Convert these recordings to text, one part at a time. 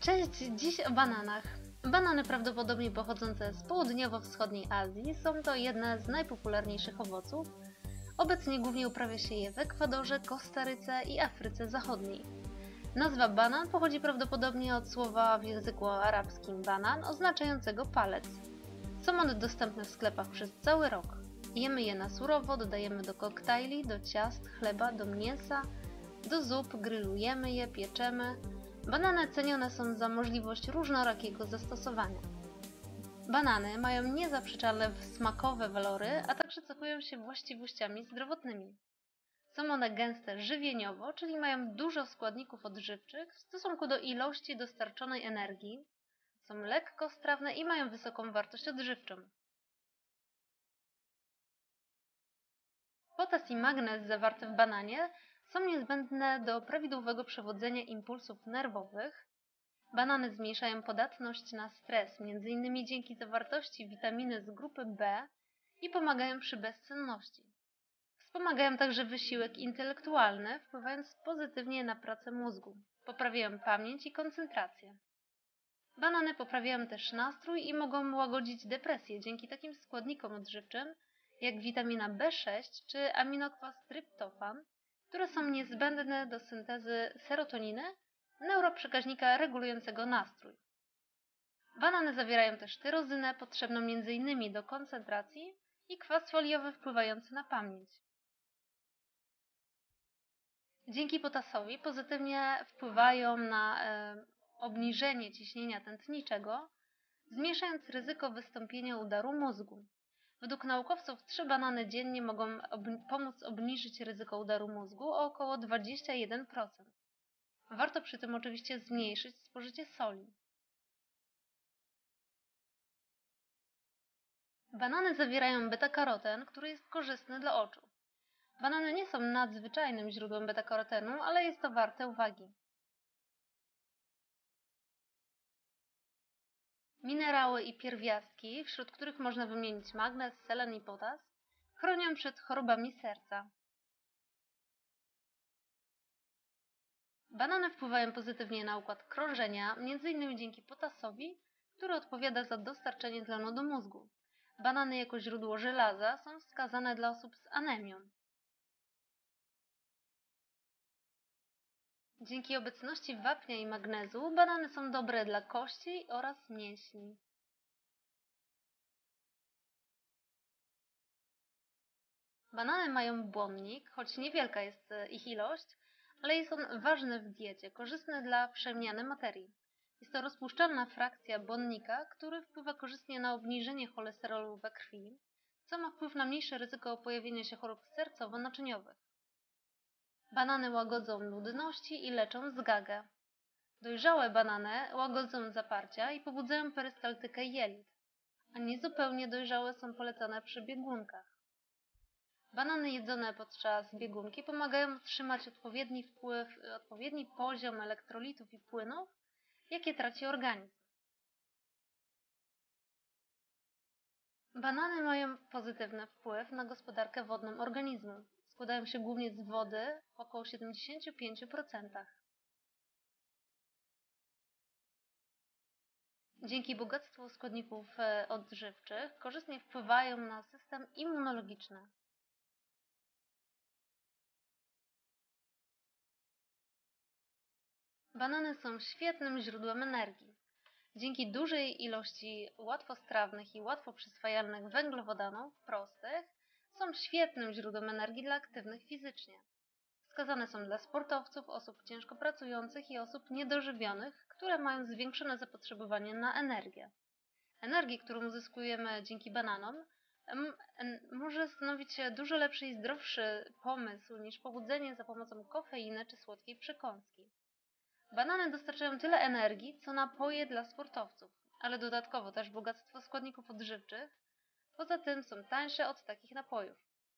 Cześć, dziś o bananach. Banany prawdopodobnie pochodzące z południowo-wschodniej Azji są to jedne z najpopularniejszych owoców. Obecnie głównie uprawia się je w Ekwadorze, Kostaryce i Afryce Zachodniej. Nazwa banan pochodzi prawdopodobnie od słowa w języku arabskim banan oznaczającego palec. Są one dostępne w sklepach przez cały rok. Jemy je na surowo, dodajemy do koktajli, do ciast, chleba, do mięsa, do zup, grillujemy je, pieczemy. Banany cenione są za możliwość różnorakiego zastosowania. Banany mają niezaprzeczalne smakowe walory, a także cechują się właściwościami zdrowotnymi. Są one gęste żywieniowo, czyli mają dużo składników odżywczych w stosunku do ilości dostarczonej energii. Są lekkostrawne i mają wysoką wartość odżywczą. Potas i magnez zawarte w bananie są niezbędne do prawidłowego przewodzenia impulsów nerwowych. Banany zmniejszają podatność na stres, m.in. dzięki zawartości witaminy z grupy B i pomagają przy bezsenności. Wspomagają także wysiłek intelektualny, wpływając pozytywnie na pracę mózgu. Poprawiają pamięć i koncentrację. Banany poprawiają też nastrój i mogą łagodzić depresję dzięki takim składnikom odżywczym jak witamina B6 czy aminokwas tryptofan, które są niezbędne do syntezy serotoniny, neuroprzekaźnika regulującego nastrój. Banany zawierają też tyrozynę potrzebną m.in. do koncentracji i kwas foliowy wpływający na pamięć. Dzięki potasowi pozytywnie wpływają na obniżenie ciśnienia tętniczego, zmniejszając ryzyko wystąpienia udaru mózgu. Według naukowców 3 banany dziennie mogą pomóc obniżyć ryzyko udaru mózgu o około 21%. Warto przy tym oczywiście zmniejszyć spożycie soli. Banany zawierają beta-karoten, który jest korzystny dla oczu. Banany nie są nadzwyczajnym źródłem beta-karotenu, ale jest to warte uwagi. Minerały i pierwiastki, wśród których można wymienić magnez, selen i potas, chronią przed chorobami serca. Banany wpływają pozytywnie na układ krążenia, m.in. dzięki potasowi, który odpowiada za dostarczenie tlenu do mózgu. Banany jako źródło żelaza są wskazane dla osób z anemią. Dzięki obecności wapnia i magnezu banany są dobre dla kości oraz mięśni. Banany mają błonnik, choć niewielka jest ich ilość, ale jest on ważny w diecie, korzystny dla przemiany materii. Jest to rozpuszczalna frakcja błonnika, który wpływa korzystnie na obniżenie cholesterolu we krwi, co ma wpływ na mniejsze ryzyko pojawienia się chorób sercowo-naczyniowych. Banany łagodzą nudności i leczą zgagę. Dojrzałe banany łagodzą zaparcia i pobudzają perystaltykę jelit, a niezupełnie dojrzałe są polecane przy biegunkach. Banany jedzone podczas biegunki pomagają utrzymać odpowiedni poziom elektrolitów i płynów, jakie traci organizm. Banany mają pozytywny wpływ na gospodarkę wodną organizmu. Składają się głównie z wody w około 75%. Dzięki bogactwu składników odżywczych korzystnie wpływają na system immunologiczny. Banany są świetnym źródłem energii. Dzięki dużej ilości łatwostrawnych i łatwo przyswajalnych węglowodanów prostych są świetnym źródłem energii dla aktywnych fizycznie. Wskazane są dla sportowców, osób ciężko pracujących i osób niedożywionych, które mają zwiększone zapotrzebowanie na energię. Energię, którą uzyskujemy dzięki bananom, może stanowić dużo lepszy i zdrowszy pomysł niż pobudzenie za pomocą kofeiny czy słodkiej przekąski. Banany dostarczają tyle energii, co napoje dla sportowców, ale dodatkowo też bogactwo składników odżywczych. Poza tym są tańsze od takich napojów.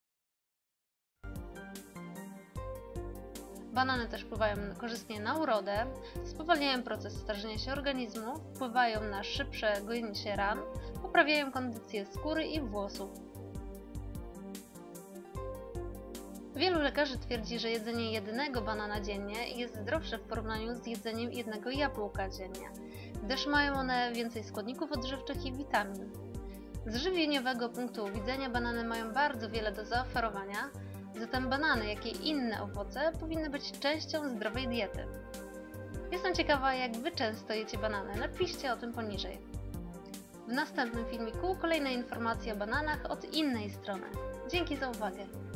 Banany też wpływają korzystnie na urodę, spowalniają proces starzenia się organizmu, wpływają na szybsze gojenie się ran, poprawiają kondycję skóry i włosów. Wielu lekarzy twierdzi, że jedzenie jednego banana dziennie jest zdrowsze w porównaniu z jedzeniem jednego jabłka dziennie, gdyż mają one więcej składników odżywczych i witamin. Z żywieniowego punktu widzenia banany mają bardzo wiele do zaoferowania, zatem banany, jak i inne owoce, powinny być częścią zdrowej diety. Jestem ciekawa, jak Wy często jecie banany, napiszcie o tym poniżej. W następnym filmiku kolejne informacje o bananach od innej strony. Dzięki za uwagę.